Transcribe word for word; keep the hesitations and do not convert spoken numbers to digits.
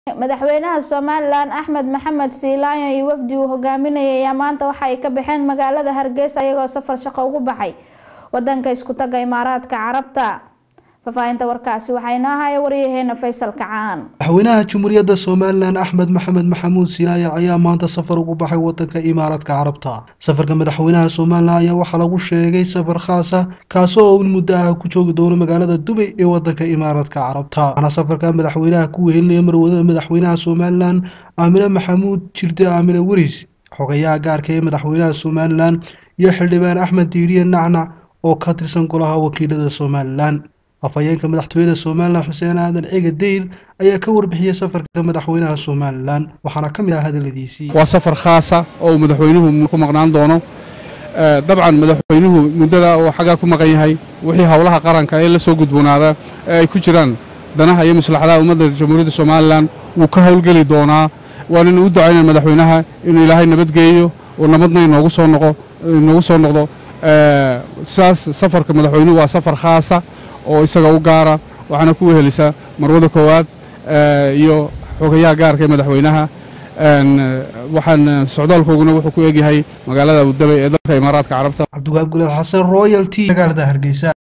madaxweynaha Soomaaliland Axmed Maxamed Siilaanyo iyo wafdi uu hogaaminayay maanta waxa ay ka baxeen magaalada Hargeysa ayagoo safar shaqo ugu baxay wadanka isku taga Imaaraadka Carabta. fafaahinta warkaasi waxayna ahay wariyaheena Faysal Kacaan. madaxweynaha Jamhuuriyadda Soomaaliland Axmed Maxamed Maxamuud Siilaanyo ayaa maanta safar ugu baxay wadanka Imaaraadka Carabta. safarka madaxweynaha Soomaaliland ayaa waxa lagu sheegay safar khaas ah kaasoo uu muddo ah ku joogi doono magaalada Dubai ee wadanka Imaaraadka Carabta. ana safarka madaxweynaha ku wehelinaya marwada madaxweynaha Soomaaliland Aamina Maxamuud Jirde Aamina Waris xogayaha gaarka ee madaxweynaha Soomaaliland iyo xildhibaan Axmed Diiriye Nacnac oo ka tirsan golaha wakiilada Soomaaliland. afayeenka madaxtooyada Soomaaliland Xuseen Aadan Ciga Deyl ayaa ka warbixiyay safarka madaxweynaha Soomaaliland waxaana kamid ah hadaladiisii. waa safar khaas ah oo madaxweynuhu ku maqnaan doono dabcan madaxweynuhu muddada oo xaga ku maqan yahay wixii hawlaha qaranka ee la soo gudboonaada ay ku jiraan danaha iyo maslaxadaha ummadda Jamhuuriyadda Soomaaliland uu ka howlgali doonaa waan inuu u ducaynaa madaxweynaha inuu Ilaahay nabadgeeyo oo nabadna inoogu soo noqdo inoogu soo noqdo saas safarka madaxweynuhu waa safar khaas ah oo isaga u gaara waxaana ku wehelisa marwada koowaad iyo xogayaha gaarka ee madaxweynaha waxaan socdaalkooguna wuxuu ku eegyahay magaalada Abu Dhabi ee dalka Imaaraadka Carabta. Cabdullaah Gulaal Xasan Royal T magaalada Hargeysa.